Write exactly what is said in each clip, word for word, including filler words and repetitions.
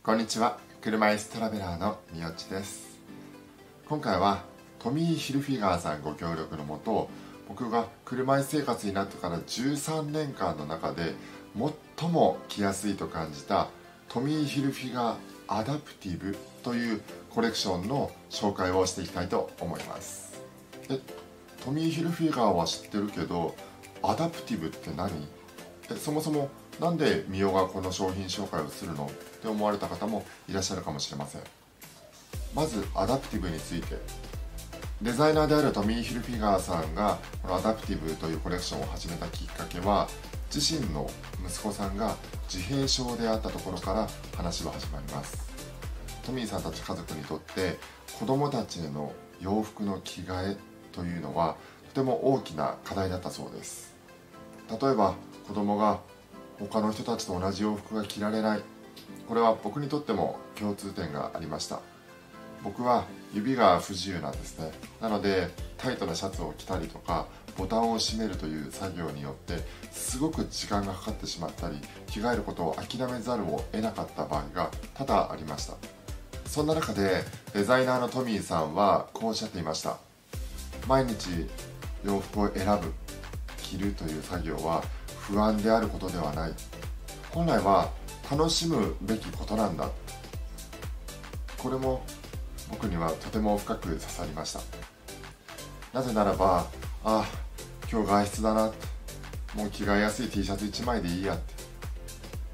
こんにちは。車椅子トラベラーのみよちです。今回はトミー・ヒルフィガーさんご協力のもと、僕が車椅子生活になってからじゅうさんねんかんの中で最も着やすいと感じたトミー・ヒルフィガーアダプティブというコレクションの紹介をしていきたいと思います。えトミー・ヒルフィガーは知ってるけど、アダプティブって何？えそもそもなんでミオがこの商品紹介をするのって思われた方もいらっしゃるかもしれません。まずアダプティブについて、デザイナーであるトミー・ヒルフィガーさんがこのアダプティブというコレクションを始めたきっかけは、自身の息子さんが自閉症であったところから話は始まります。トミーさんたち家族にとって子供たちへの洋服の着替えというのはとても大きな課題だったそうです。例えば子供が他の人たちと同じ洋服が着られない、これは僕にとっても共通点がありました。僕は指が不自由なんですね。なのでタイトなシャツを着たりとかボタンを閉めるという作業によってすごく時間がかかってしまったり、着替えることを諦めざるを得なかった場合が多々ありました。そんな中でデザイナーのトミーさんはこうおっしゃっていました。毎日洋服を選ぶ、着るという作業は不安であることではない。本来は楽しむべきことなんだ。これも僕にはとても深く刺さりました。なぜならば、ああ今日外出だなって、もう着替えやすい T シャツいちまいでいいやって。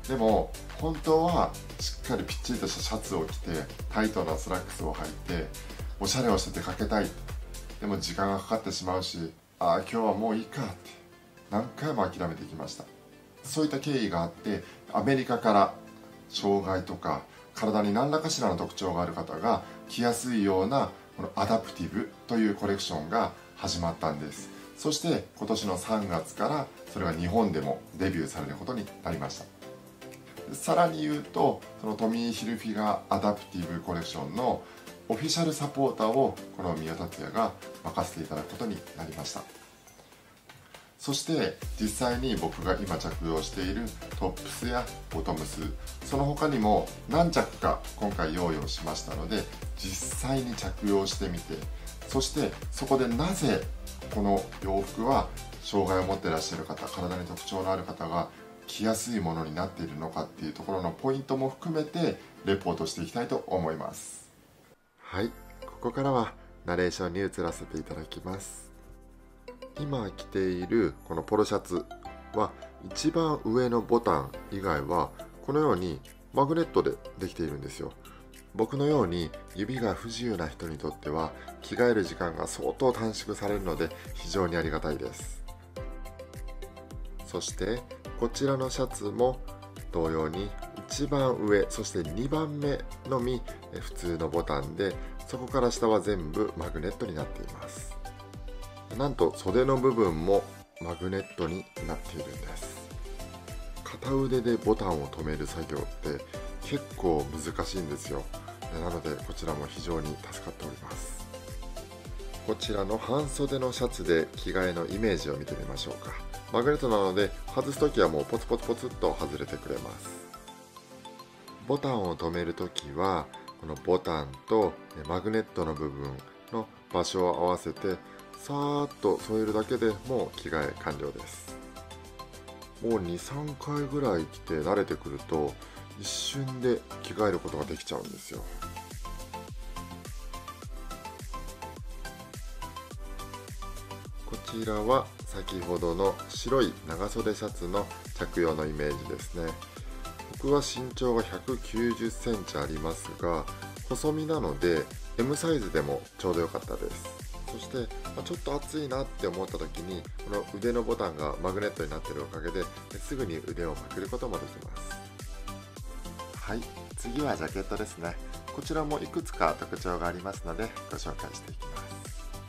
でも本当はしっかりぴっちりとしたシャツを着てタイトなスラックスを履いておしゃれをして出かけたい。でも時間がかかってしまうし、ああ今日はもういいかって何回も諦めてきました。そういった経緯があって、アメリカから障害とか体に何らかしらの特徴がある方が着やすいようなこのアダプティブというコレクションが始まったんです。そして今年のさんがつからそれが日本でもデビューされることになりました。さらに言うと、そのトミー・ヒルフィガーアダプティブコレクションのオフィシャルサポーターをこの宮達也が任せていただくことになりました。そして実際に僕が今着用しているトップスやボトムス、その他にも何着か今回用意をしましたので、実際に着用してみて、そしてそこでなぜこの洋服は障害を持っていらっしゃる方、体に特徴のある方が着やすいものになっているのかっていうところのポイントも含めてレポートしていきたいと思います。はい、ここからはナレーションに移らせていただきます。今着ているこのポロシャツは一番上のボタン以外はこのようにマグネットでできているんですよ。僕のように指が不自由な人にとっては着替える時間が相当短縮されるので非常にありがたいです。そしてこちらのシャツも同様に一番上、そしてにばんめのみ普通のボタンで、そこから下は全部マグネットになっています。なんと袖の部分もマグネットになっているんです。片腕でボタンを留める作業って結構難しいんですよ。なのでこちらも非常に助かっております。こちらの半袖のシャツで着替えのイメージを見てみましょうか。マグネットなので外すときはもうポツポツポツっと外れてくれます。ボタンを留めるときはこのボタンとマグネットの部分の場所を合わせてさーっと添えるだけでもう着替え完了です。もうにさんかいぐらい着て慣れてくると一瞬で着替えることができちゃうんですよ。こちらは先ほどの白い長袖シャツの着用のイメージですね。僕は身長がひゃくきゅうじゅっセンチありますが、細身なので エム サイズでもちょうど良かったです。そしてちょっと暑いなって思った時にこの腕のボタンがマグネットになっているおかげですぐに腕をまくることもできます。はい、次はジャケットですね。こちらもいくつか特徴がありますのでご紹介していきます。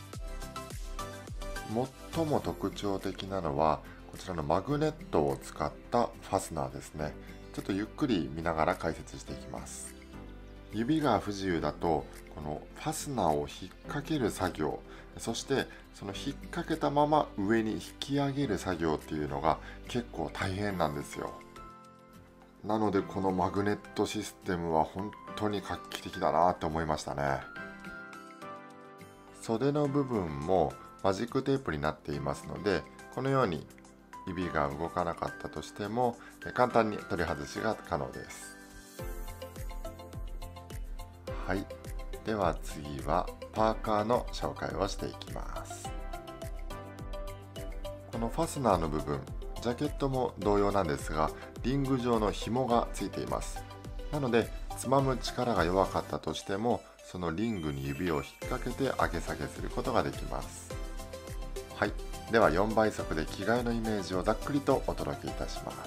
最も特徴的なのはこちらのマグネットを使ったファスナーですね。ちょっとゆっくり見ながら解説していきます。指が不自由だとこのファスナーを引っ掛ける作業、そしてその引っ掛けたまま上に引き上げる作業っていうのが結構大変なんですよ。 なのでこのマグネットシステムは本当に画期的だなって思いましたね。袖の部分もマジックテープになっていますので、このように指が動かなかったとしても簡単に取り外しが可能です。はい、では次はパーカーの紹介をしていきます。このファスナーの部分、ジャケットも同様なんですが、リング状の紐がついています。なのでつまむ力が弱かったとしても、そのリングに指を引っ掛けて上げ下げすることができます。はい、ではよんばい速で着替えのイメージをざっくりとお届けいたします。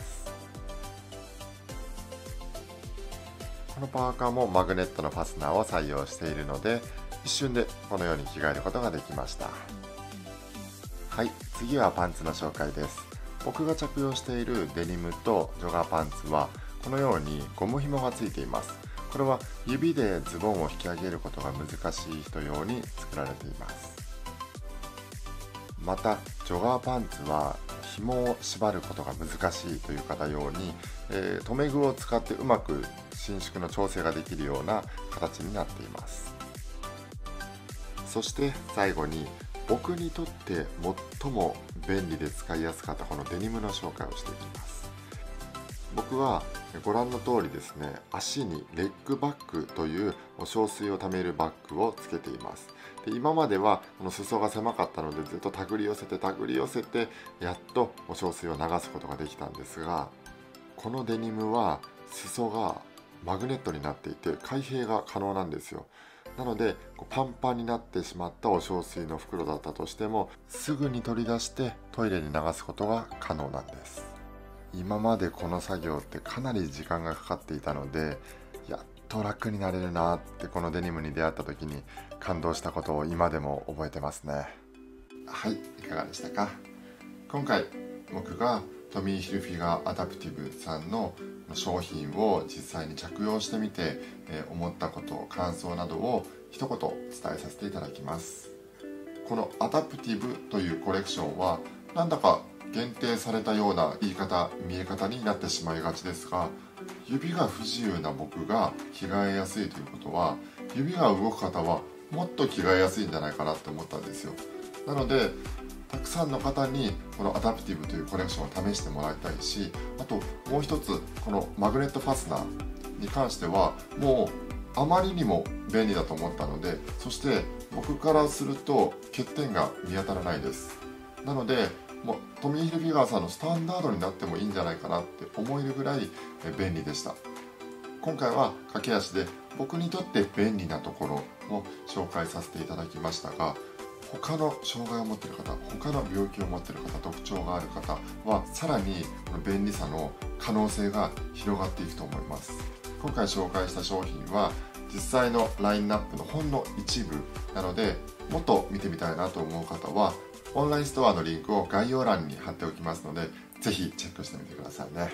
このパーカーもマグネットのファスナーを採用しているので、一瞬でこのように着替えることができました。はい、次はパンツの紹介です。僕が着用しているデニムとジョガーパンツはこのようにゴム紐がついています。これは指でズボンを引き上げることが難しい人用に作られています。またジョガーパンツは紐を縛ることが難しいという方用に、えー、留め具を使ってうまく伸縮の調整ができるような形になっています。そして最後に僕にとって最も便利で使いやすかったこのデニムの紹介をしていきます。僕はご覧の通りですね、足にレッグバッグというお小水をためるバッグをつけています。で今まではこの裾が狭かったのでずっと手繰り寄せて手繰り寄せてやっとお小水を流すことができたんですが、このデニムは裾がマグネットになっていて開閉が可能なんですよ。なのでパンパンになってしまったお小水の袋だったとしてもすぐに取り出してトイレに流すことが可能なんです。今までこの作業ってかなり時間がかかっていたので、やっと楽になれるなってこのデニムに出会った時に感動したことを今でも覚えてますね。はい、いかがでしたか。今回僕がトミーヒルフィガーアダプティブさんの商品を実際に着用してみて、えー、思ったこと、感想などを一言伝えさせていただきます。このアダプティブというコレクションはなんだか限定されたような言い方、見え方になってしまいがちですが、指が不自由な僕が着替えやすいということは、指が動く方はもっと着替えやすいんじゃないかなって思ったんですよ。なのでたくさんの方にこのアダプティブというコレクションを試してもらいたいし、あともう一つこのマグネットファスナーに関してはもうあまりにも便利だと思ったので、そして僕からすると欠点が見当たらないです。なのでもうトミーヒルフィガーさんのスタンダードになってもいいんじゃないかなって思えるぐらい便利でした。今回は駆け足で僕にとって便利なところを紹介させていただきましたが、他の障害を持っている方、他の病気を持っている方、特徴がある方はさらにこの便利さの可能性が広がっていくと思います。今回紹介した商品は実際のラインナップのほんの一部なので、もっと見てみたいなと思う方はオンラインストアのリンクを概要欄に貼っておきますので、ぜひチェックしてみてくださいね。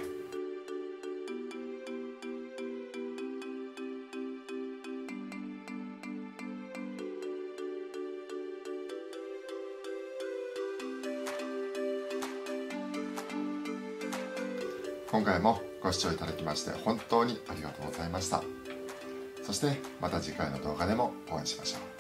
今回もご視聴いただきまして本当にありがとうございました。そしてまた次回の動画でもお会いしましょう。